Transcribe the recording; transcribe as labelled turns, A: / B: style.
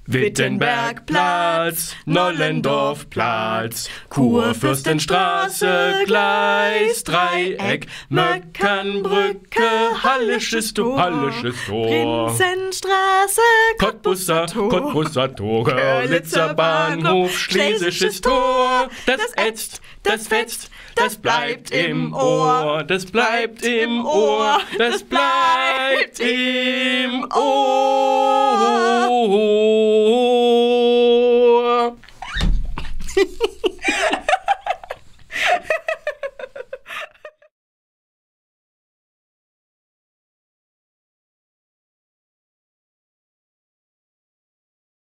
A: Wittenbergplatz, Nollendorfplatz, Kurfürstenstraße, Gleis, Dreieck, Möckernbrücke, Hallisches Tor,
B: Prinzenstraße,
A: Cottbusser Tor, Görlitzer Bahnhof, Schlesisches Tor, das ätzt, das fetzt, das bleibt im Ohr, das bleibt im Ohr, das bleibt im Ohr.